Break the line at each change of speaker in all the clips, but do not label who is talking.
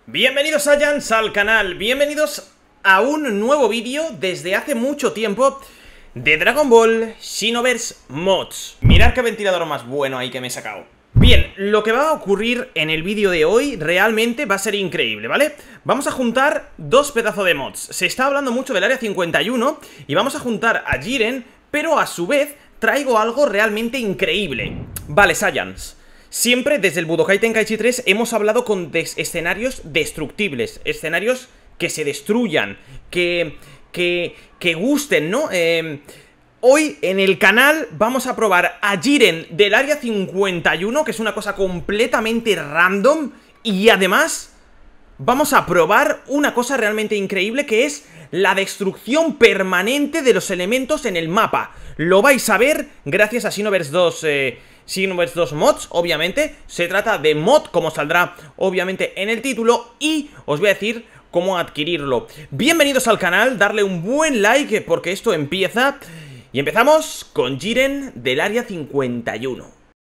Bienvenidos Saiyans al canal, bienvenidos a un nuevo vídeo desde hace mucho tiempo de Dragon Ball Xenoverse Mods. Mirad qué ventilador más bueno ahí que me he sacado. Bien, lo que va a ocurrir en el vídeo de hoy realmente va a ser increíble, ¿vale? Vamos a juntar dos pedazos de mods. Se está hablando mucho del Área 51 y vamos a juntar a Jiren, pero a su vez traigo algo realmente increíble. Vale, Saiyans, siempre desde el Budokai Tenkaichi 3 hemos hablado con escenarios destructibles, escenarios que se destruyan, que gusten, ¿no? Hoy en el canal vamos a probar a Jiren del Área 51, que es una cosa completamente random, y además vamos a probar una cosa realmente increíble, que es la destrucción permanente de los elementos en el mapa. Lo vais a ver gracias a Xenoverse 2... Xenoverse 2 Mods, obviamente. Se trata de mod, como saldrá obviamente en el título, y os voy a decir cómo adquirirlo. Bienvenidos al canal, darle un buen like porque esto empieza. Y empezamos con Jiren del Área 51.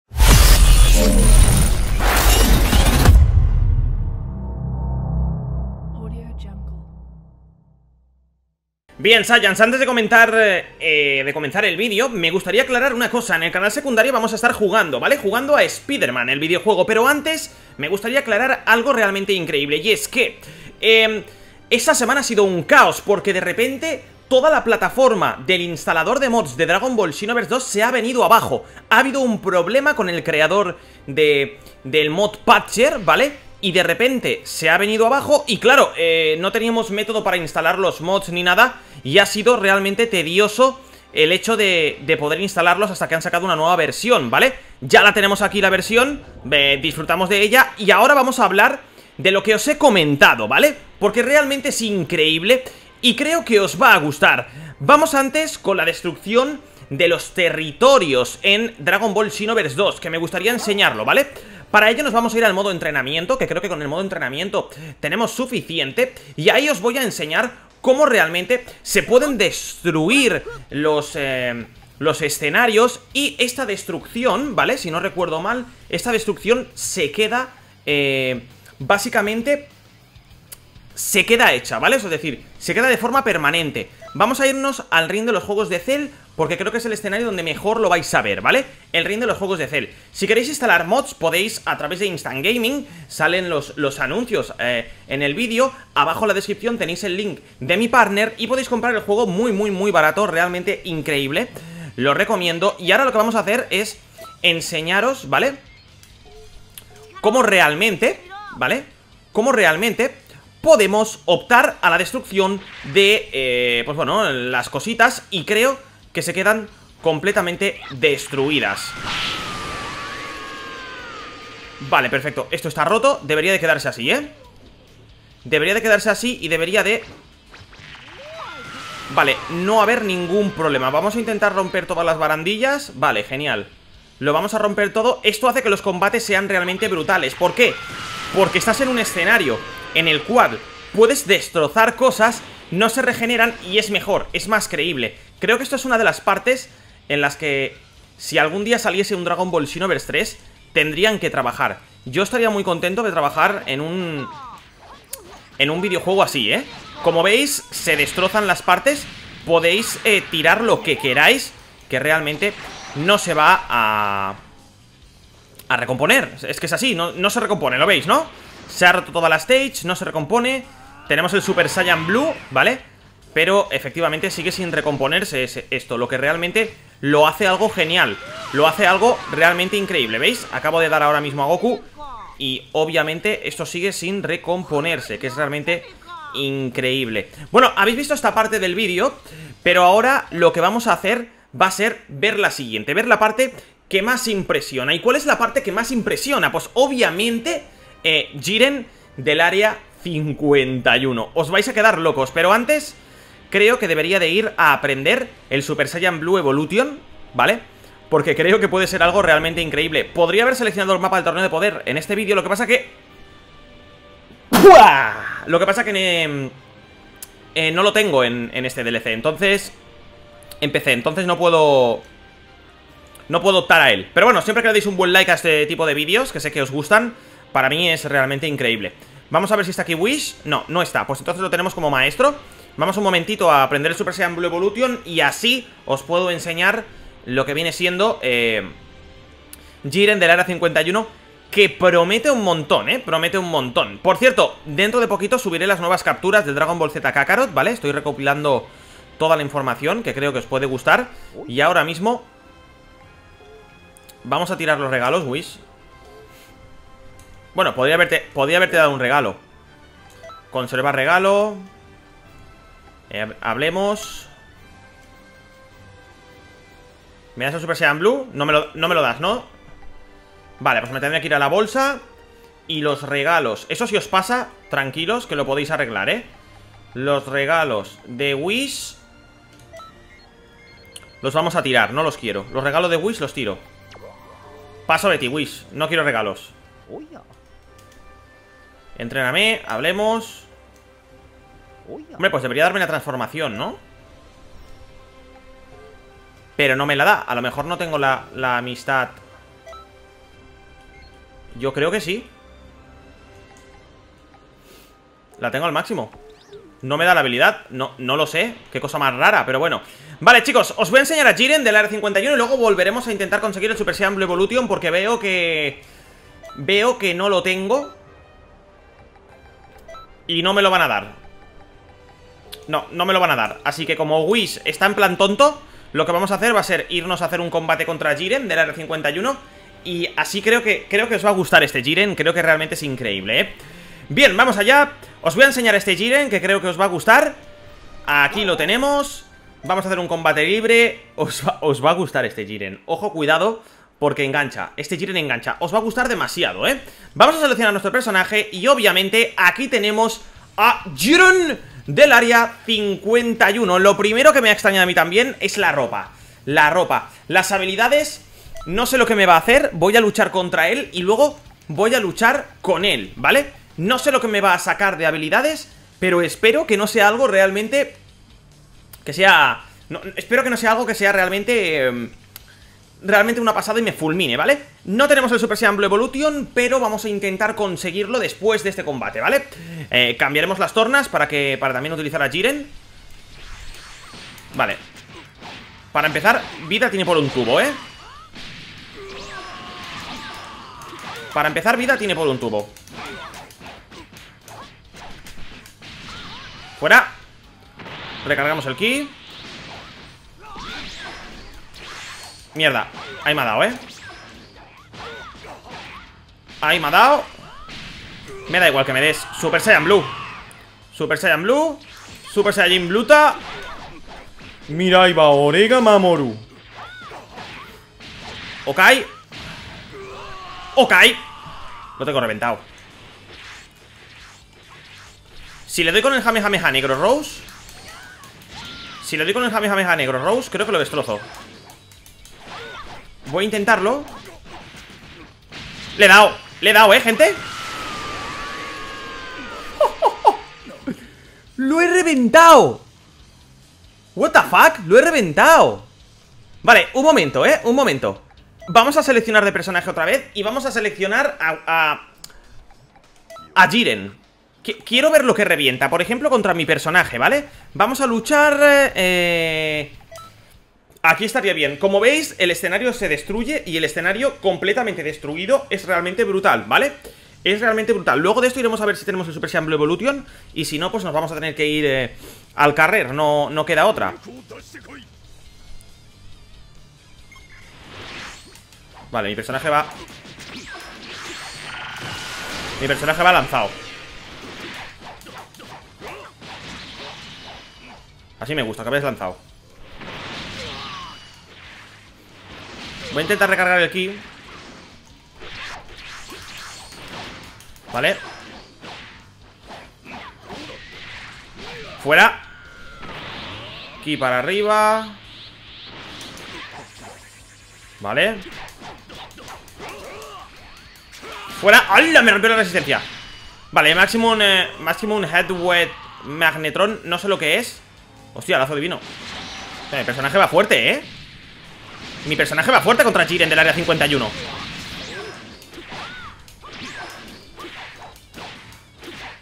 Bien, Saiyans, antes de comenzar el vídeo, me gustaría aclarar una cosa. En el canal secundario vamos a estar jugando, ¿vale? Jugando a Spider-Man, el videojuego. Pero antes me gustaría aclarar algo realmente increíble. Y es que esta semana ha sido un caos, porque de repente toda la plataforma del instalador de mods de Dragon Ball Xenoverse 2 se ha venido abajo. Ha habido un problema con el creador del mod Patcher, ¿vale? Y de repente se ha venido abajo y claro, no teníamos método para instalar los mods ni nada. Y ha sido realmente tedioso el hecho de poder instalarlos hasta que han sacado una nueva versión, ¿vale? Ya la tenemos aquí la versión, disfrutamos de ella. Y ahora vamos a hablar de lo que os he comentado, ¿vale? Porque realmente es increíble y creo que os va a gustar. Vamos antes con la destrucción de los territorios en Dragon Ball Xenoverse 2, que me gustaría enseñarlo, ¿vale? Para ello nos vamos a ir al modo entrenamiento, que creo que con el modo entrenamiento tenemos suficiente. Y ahí os voy a enseñar cómo realmente se pueden destruir los escenarios. Y esta destrucción, ¿vale? Si no recuerdo mal, esta destrucción se queda, básicamente, se queda hecha, ¿vale? Es decir, se queda de forma permanente. Vamos a irnos al ring de los juegos de Cell, porque creo que es el escenario donde mejor lo vais a ver, ¿vale? El ring de los juegos de Cell. Si queréis instalar mods, podéis a través de Instant Gaming. Salen los anuncios en el vídeo. Abajo en la descripción tenéis el link de mi partner y podéis comprar el juego muy barato, realmente increíble. Lo recomiendo. Y ahora lo que vamos a hacer es enseñaros, ¿vale? Cómo realmente, ¿vale? Cómo realmente podemos optar a la destrucción de, pues bueno, las cositas. Y creo que se quedan completamente destruidas. Vale, perfecto. Esto está roto. Debería de quedarse así, ¿eh? Debería de quedarse así y debería de... Vale, no haber ningún problema. Vamos a intentar romper todas las barandillas. Vale, genial. Lo vamos a romper todo. Esto hace que los combates sean realmente brutales. ¿Por qué? Porque estás en un escenario en el cual puedes destrozar cosas, no se regeneran y es mejor, es más creíble. Creo que esto es una de las partes en las que, si algún día saliese un Dragon Ball Xenoverse 3, tendrían que trabajar. Yo estaría muy contento de trabajar en un videojuego así, ¿eh? Como veis, se destrozan las partes. Podéis tirar lo que queráis, que realmente no se va a recomponer. Es que es así, no se recompone, ¿lo veis, no? Se ha roto toda la stage, no se recompone. Tenemos el Super Saiyan Blue, ¿vale? Pero efectivamente sigue sin recomponerse esto, lo que realmente lo hace algo genial. Lo hace algo realmente increíble, ¿veis? Acabo de dar ahora mismo a Goku y obviamente esto sigue sin recomponerse, que es realmente increíble. Bueno, habéis visto esta parte del vídeo, pero ahora lo que vamos a hacer va a ser ver la siguiente, ver la parte que más impresiona. ¿Y cuál es la parte que más impresiona? Pues obviamente Jiren del Área 51. Os vais a quedar locos, pero antes creo que debería de ir a aprender el Super Saiyan Blue Evolution, ¿vale? Porque creo que puede ser algo realmente increíble. Podría haber seleccionado el mapa del torneo de poder en este vídeo, lo que pasa que... ¡Puah! Lo que pasa que no lo tengo en este DLC, entonces... entonces no puedo optar a él. Pero bueno, siempre que le deis un buen like a este tipo de vídeos, que sé que os gustan, para mí es realmente increíble. Vamos a ver si está aquí Wish. No, no está, pues entonces lo tenemos como maestro. Vamos un momentito a aprender el Super Saiyan Blue Evolution y así os puedo enseñar lo que viene siendo Jiren del Área 51, que promete un montón, promete un montón. Por cierto, dentro de poquito subiré las nuevas capturas del Dragon Ball Z Kakarot, ¿vale? Estoy recopilando toda la información que creo que os puede gustar. Y ahora mismo vamos a tirar los regalos, Wish. Bueno, podría haberte dado un regalo. Conserva regalo. Hablemos. ¿Me das el Super Saiyan Blue? No me lo das, ¿no? Vale, pues me tendré que ir a la bolsa. Y los regalos, eso si os pasa, tranquilos, que lo podéis arreglar, ¿eh? Los regalos de Wish los vamos a tirar, no los quiero. Los regalos de Wish los tiro. Paso de ti, Wish, no quiero regalos. Entréname, hablemos. Hombre, pues debería darme la transformación, ¿no? Pero no me la da, a lo mejor no tengo la amistad. Yo creo que sí. La tengo al máximo. No me da la habilidad, no lo sé. Qué cosa más rara, pero bueno. Vale, chicos, os voy a enseñar a Jiren del Área 51 y luego volveremos a intentar conseguir el Super Saiyan Blue Evolution, porque veo que no lo tengo y no me lo van a dar. No me lo van a dar. Así que como Wish está en plan tonto, lo que vamos a hacer va a ser irnos a hacer un combate contra Jiren del Área 51. Y así creo que os va a gustar este Jiren. Creo que realmente es increíble, ¿eh? Bien, vamos allá. Os voy a enseñar este Jiren, que creo que os va a gustar. Aquí lo tenemos. Vamos a hacer un combate libre. Os va a gustar este Jiren. Ojo, cuidado, porque engancha. Este Jiren engancha. Os va a gustar demasiado, ¿eh? Vamos a seleccionar nuestro personaje. Y obviamente aquí tenemos a Jiren del Área 51. Lo primero que me ha extrañado a mí también es la ropa. La ropa. Las habilidades, no sé lo que me va a hacer. Voy a luchar contra él y luego voy a luchar con él, ¿vale? No sé lo que me va a sacar de habilidades, pero espero que no sea algo realmente que sea... espero que no sea algo que sea realmente una pasada y me fulmine, ¿vale? No tenemos el Super Saiyan Blue Evolution, pero vamos a intentar conseguirlo después de este combate, ¿vale? Cambiaremos las tornas para también utilizar a Jiren. Vale. Para empezar, vida tiene por un tubo, ¿eh? Para empezar, vida tiene por un tubo. Fuera. Recargamos el ki. Mierda, ahí me ha dado, ¿eh? Ahí me ha dado. Me da igual que me des Super Saiyan Blue. Super Saiyan Blue. Super Saiyan Bluta. Mira, ahí va Orega Mamoru. Ok. Ok. Lo tengo reventado. Si le doy con el Jamejameja Negro Rose. Si le doy con el Jamejameja Negro Rose, creo que lo destrozo. Voy a intentarlo. Le he dado, gente. ¡Lo he reventado! What the fuck, lo he reventado. Vale, un momento, un momento. Vamos a seleccionar de personaje otra vez. Y vamos a seleccionar a Jiren. Quiero ver lo que revienta. Por ejemplo, contra mi personaje, ¿vale? Vamos a luchar aquí estaría bien. Como veis, el escenario se destruye. Y el escenario completamente destruido es realmente brutal, ¿vale? Es realmente brutal. Luego de esto iremos a ver si tenemos el Super Saiyan Blue Evolution. Y si no, pues nos vamos a tener que ir al carrer. No queda otra. Vale, mi personaje va lanzado. Así me gusta, que vayas lanzado. Voy a intentar recargar el ki. Vale. Fuera. Ki para arriba. Vale. Fuera. ¡Hala! Me rompió la resistencia. Vale, Maximum Headweight Magnetron. No sé lo que es. Hostia, lazo divino. O sea, mi personaje va fuerte, ¿eh? Mi personaje va fuerte contra Jiren del Área 51.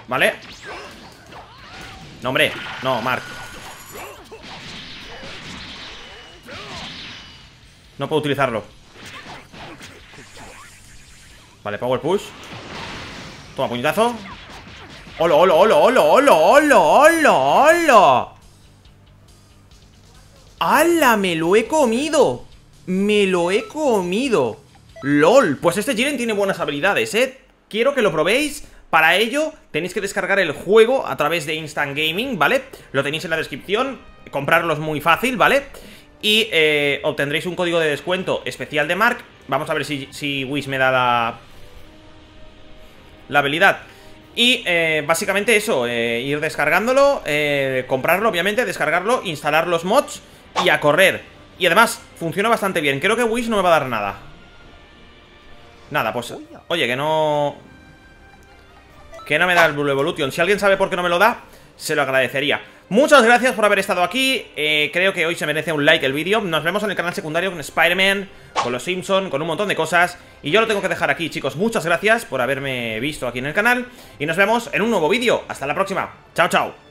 ¿vale? No, hombre, no, Mark. No puedo utilizarlo. Vale, power push. Toma, puñetazo. ¡Hola, hola, hola, hola, hola, hola, hola, hola! ¡Hala! ¡Me lo he comido! ¡Me lo he comido! ¡Lol! Pues este Jiren tiene buenas habilidades, ¿eh? Quiero que lo probéis. Para ello tenéis que descargar el juego a través de Instant Gaming, ¿vale? Lo tenéis en la descripción. Comprarlo es muy fácil, ¿vale? Y obtendréis un código de descuento especial de Mark. Vamos a ver si Whis me da la habilidad. Y básicamente eso, ir descargándolo, comprarlo obviamente, descargarlo, instalar los mods y a correr. Y además, funciona bastante bien. Creo que Whis no me va a dar nada. Nada, pues, oye, que no me da el Blue Evolution. Si alguien sabe por qué no me lo da, se lo agradecería. Muchas gracias por haber estado aquí. Creo que hoy se merece un like el vídeo. Nos vemos en el canal secundario con Spider-Man, con los Simpson, con un montón de cosas. Y yo lo tengo que dejar aquí, chicos. Muchas gracias por haberme visto aquí en el canal. Y nos vemos en un nuevo vídeo. Hasta la próxima. Chao, chao.